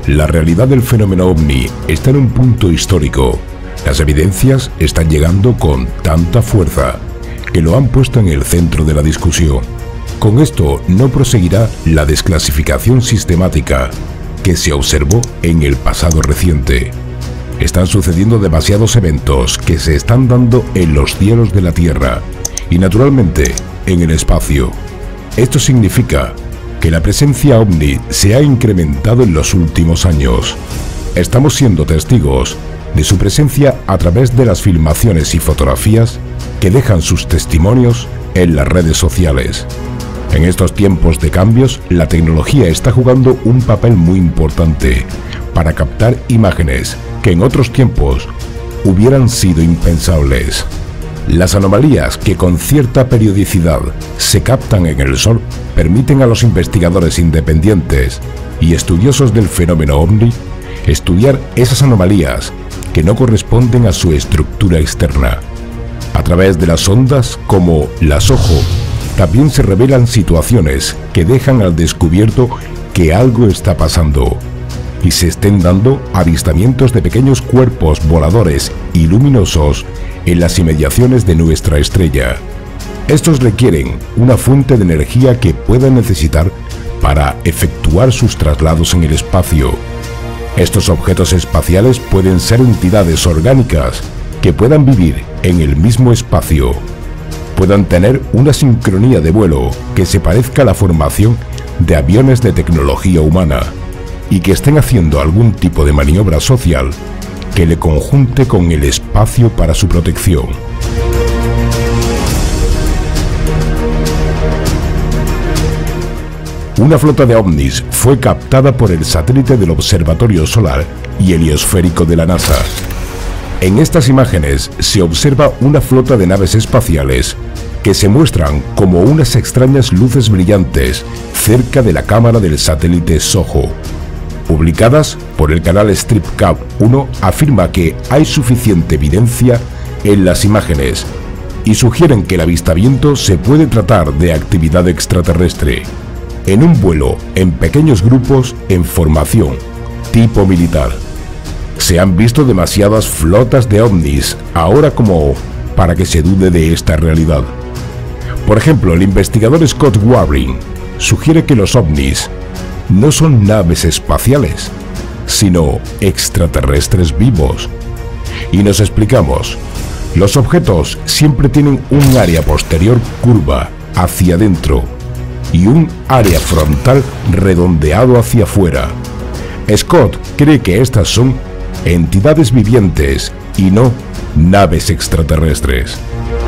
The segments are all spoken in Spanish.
La realidad del fenómeno ovni está en un punto histórico. Las evidencias están llegando con tanta fuerza que lo han puesto en el centro de la discusión. Con esto no proseguirá la desclasificación sistemática que se observó en el pasado reciente. Están sucediendo demasiados eventos que se están dando en los cielos de la Tierra y naturalmente en el espacio. Esto significa que la presencia ovni se ha incrementado en los últimos años. Estamos siendo testigos de su presencia a través de las filmaciones y fotografías que dejan sus testimonios en las redes sociales. En estos tiempos de cambios, la tecnología está jugando un papel muy importante para captar imágenes que en otros tiempos hubieran sido impensables. Las anomalías que con cierta periodicidad se captan en el Sol permiten a los investigadores independientes y estudiosos del fenómeno ovni estudiar esas anomalías que no corresponden a su estructura externa. A través de las ondas como las SOHO, también se revelan situaciones que dejan al descubierto que algo está pasando y se estén dando avistamientos de pequeños cuerpos voladores y luminosos en las inmediaciones de nuestra estrella. Estos requieren una fuente de energía que puedan necesitar para efectuar sus traslados en el espacio. Estos objetos espaciales pueden ser entidades orgánicas que puedan vivir en el mismo espacio, puedan tener una sincronía de vuelo que se parezca a la formación de aviones de tecnología humana y que estén haciendo algún tipo de maniobra social que le conjunte con el espacio para su protección. Una flota de ovnis fue captada por el satélite del Observatorio Solar y Heliosférico de la NASA. En estas imágenes se observa una flota de naves espaciales que se muestran como unas extrañas luces brillantes cerca de la cámara del satélite SOHO. Publicadas por el canal StripCap 1, afirma que hay suficiente evidencia en las imágenes y sugieren que el avistamiento se puede tratar de actividad extraterrestre en un vuelo en pequeños grupos en formación tipo militar. Se han visto demasiadas flotas de ovnis ahora como para que se dude de esta realidad. Por ejemplo, el investigador Scott Waring sugiere que los ovnis no son naves espaciales, sino extraterrestres vivos. Y nos explicamos, los objetos siempre tienen un área posterior curva hacia adentro y un área frontal redondeado hacia afuera. Scott cree que estas son entidades vivientes y no naves extraterrestres.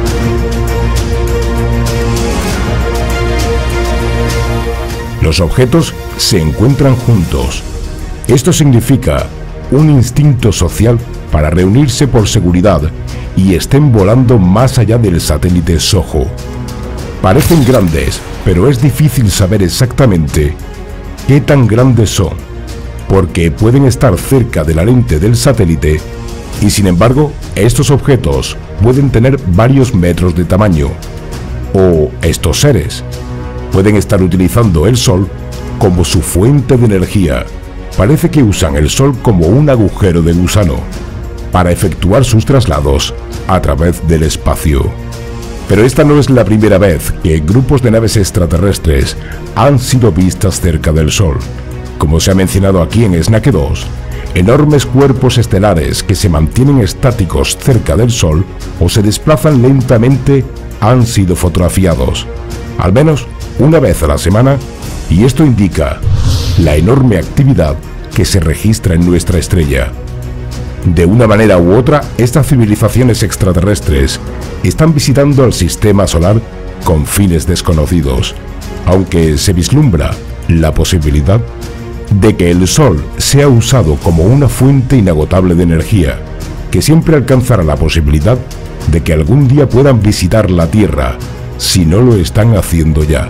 Los objetos se encuentran juntos. Esto significa un instinto social para reunirse por seguridad y estén volando más allá del satélite SOHO. Parecen grandes, pero es difícil saber exactamente qué tan grandes son, porque pueden estar cerca de la lente del satélite y sin embargo estos objetos pueden tener varios metros de tamaño. O estos seres pueden estar utilizando el Sol como su fuente de energía. Parece que usan el Sol como un agujero de gusano para efectuar sus traslados a través del espacio. Pero esta no es la primera vez que grupos de naves extraterrestres han sido vistas cerca del Sol. Como se ha mencionado aquí en Snake 2, enormes cuerpos estelares que se mantienen estáticos cerca del Sol o se desplazan lentamente han sido fotografiados, al menos una vez a la semana, y esto indica la enorme actividad que se registra en nuestra estrella. De una manera u otra, estas civilizaciones extraterrestres están visitando el sistema solar con fines desconocidos, aunque se vislumbra la posibilidad de que el Sol sea usado como una fuente inagotable de energía, que siempre alcanzará la posibilidad de que algún día puedan visitar la Tierra, si no lo están haciendo ya.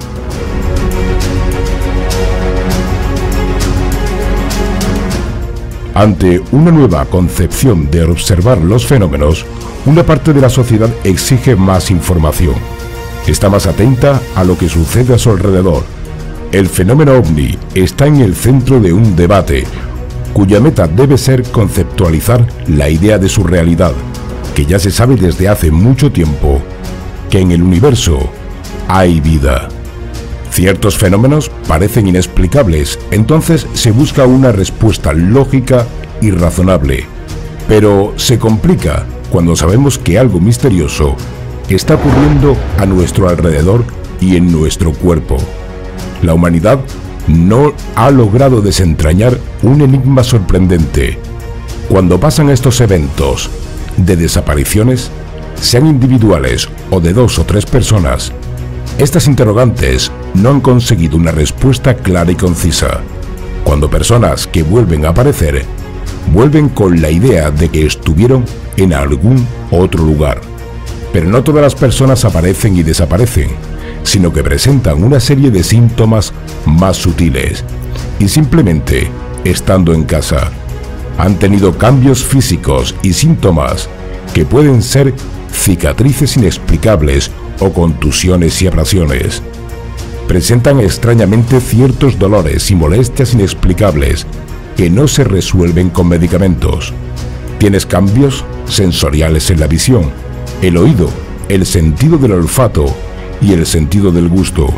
Ante una nueva concepción de observar los fenómenos, una parte de la sociedad exige más información. Está más atenta a lo que sucede a su alrededor. El fenómeno ovni está en el centro de un debate, cuya meta debe ser conceptualizar la idea de su realidad, que ya se sabe desde hace mucho tiempo, que en el universo hay vida. Ciertos fenómenos parecen inexplicables, entonces se busca una respuesta lógica y razonable, pero se complica cuando sabemos que algo misterioso está ocurriendo a nuestro alrededor y en nuestro cuerpo. La humanidad no ha logrado desentrañar un enigma sorprendente. Cuando pasan estos eventos de desapariciones, sean individuales o de 2 o 3 personas, estas interrogantes no han conseguido una respuesta clara y concisa. Cuando personas que vuelven a aparecer, vuelven con la idea de que estuvieron en algún otro lugar. Pero no todas las personas aparecen y desaparecen, sino que presentan una serie de síntomas más sutiles y simplemente, estando en casa, han tenido cambios físicos y síntomas que pueden ser cicatrices inexplicables o contusiones y abrasiones. Presentan extrañamente ciertos dolores y molestias inexplicables que no se resuelven con medicamentos. Tienes cambios sensoriales en la visión, el oído, el sentido del olfato y el sentido del gusto.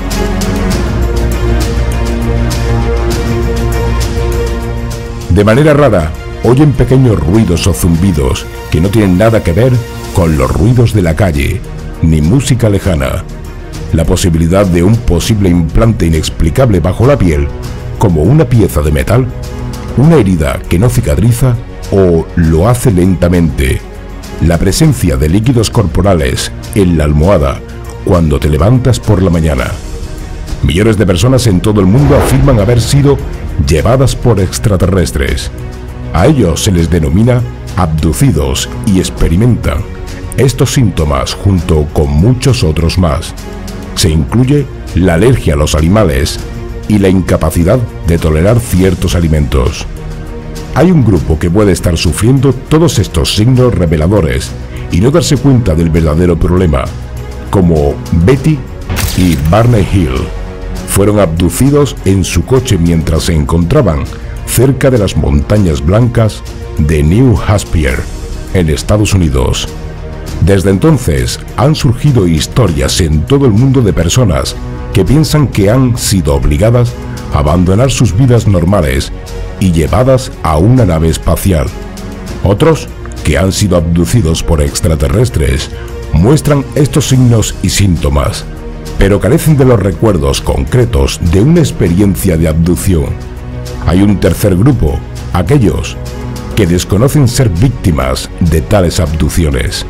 De manera rara, oyen pequeños ruidos o zumbidos que no tienen nada que ver con los ruidos de la calle, ni música lejana. La posibilidad de un posible implante inexplicable bajo la piel, como una pieza de metal, una herida que no cicatriza o lo hace lentamente. La presencia de líquidos corporales en la almohada cuando te levantas por la mañana. Millones de personas en todo el mundo afirman haber sido llevadas por extraterrestres. A ellos se les denomina abducidos y experimentan estos síntomas junto con muchos otros más. Se incluye la alergia a los animales y la incapacidad de tolerar ciertos alimentos. Hay un grupo que puede estar sufriendo todos estos signos reveladores y no darse cuenta del verdadero problema, como Betty y Barney Hill. Fueron abducidos en su coche mientras se encontraban cerca de las montañas blancas de New Hampshire, en Estados Unidos. Desde entonces han surgido historias en todo el mundo de personas que piensan que han sido obligadas a abandonar sus vidas normales y llevadas a una nave espacial. Otros, que han sido abducidos por extraterrestres, muestran estos signos y síntomas, pero carecen de los recuerdos concretos de una experiencia de abducción. Hay un tercer grupo, aquellos que desconocen ser víctimas de tales abducciones.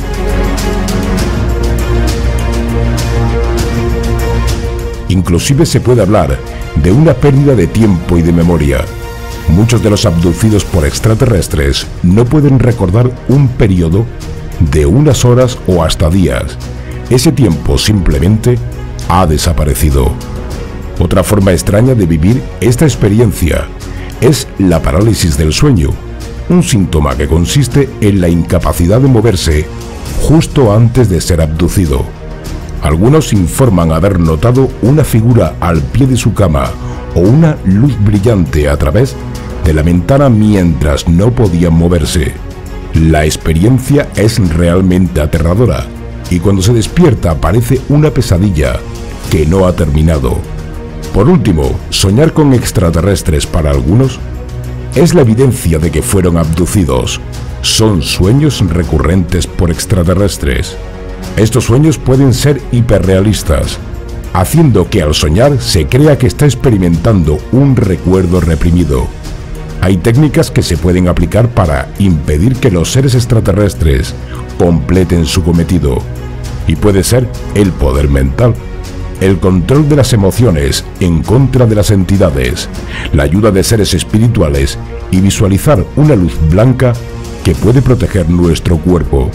Inclusive se puede hablar de una pérdida de tiempo y de memoria. Muchos de los abducidos por extraterrestres no pueden recordar un periodo de unas horas o hasta días. Ese tiempo simplemente ha desaparecido. Otra forma extraña de vivir esta experiencia es la parálisis del sueño, un síntoma que consiste en la incapacidad de moverse justo antes de ser abducido. Algunos informan haber notado una figura al pie de su cama o una luz brillante a través de la ventana mientras no podían moverse. La experiencia es realmente aterradora y cuando se despierta parece una pesadilla que no ha terminado. Por último, soñar con extraterrestres para algunos es la evidencia de que fueron abducidos. Son sueños recurrentes por extraterrestres. Estos sueños pueden ser hiperrealistas, haciendo que al soñar se crea que está experimentando un recuerdo reprimido. Hay técnicas que se pueden aplicar para impedir que los seres extraterrestres completen su cometido, y puede ser el poder mental, el control de las emociones en contra de las entidades, la ayuda de seres espirituales y visualizar una luz blanca que puede proteger nuestro cuerpo.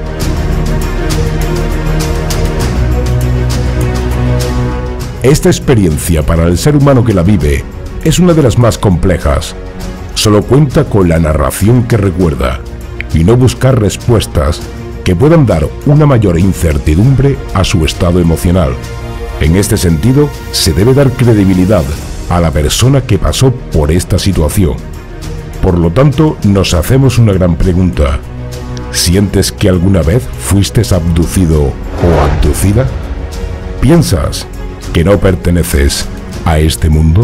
Esta experiencia para el ser humano que la vive es una de las más complejas. Solo cuenta con la narración que recuerda y no buscar respuestas que puedan dar una mayor incertidumbre a su estado emocional. En este sentido, se debe dar credibilidad a la persona que pasó por esta situación. Por lo tanto, nos hacemos una gran pregunta. ¿Sientes que alguna vez fuiste abducido o abducida? ¿Piensas que no perteneces a este mundo?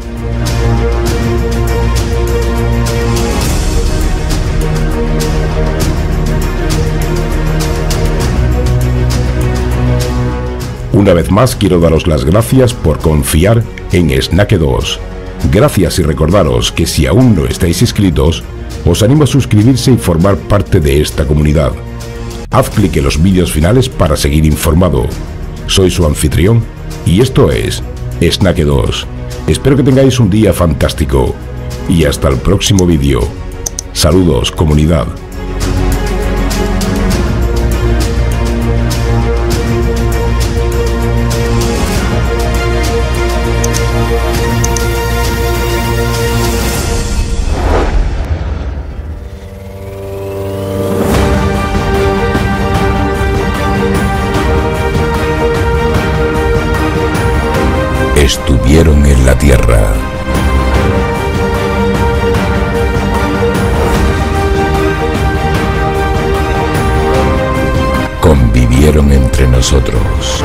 Una vez más quiero daros las gracias por confiar en Snaque 2. Gracias y recordaros que si aún no estáis inscritos, os animo a suscribirse y formar parte de esta comunidad. Haz clic en los vídeos finales para seguir informado. Soy su anfitrión y esto es Snaque 2. Espero que tengáis un día fantástico y hasta el próximo vídeo. Saludos, comunidad. Estuvieron en la Tierra. Convivieron entre nosotros.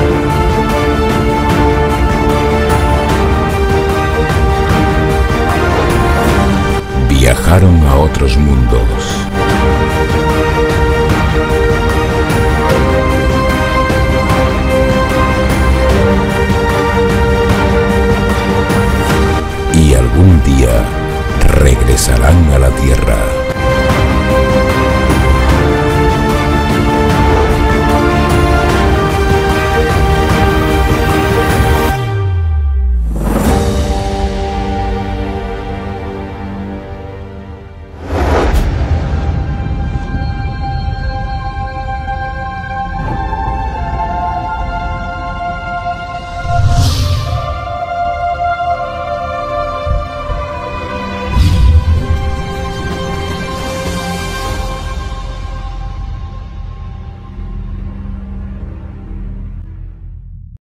Viajaron a otros mundos. Y algún día regresarán a la Tierra.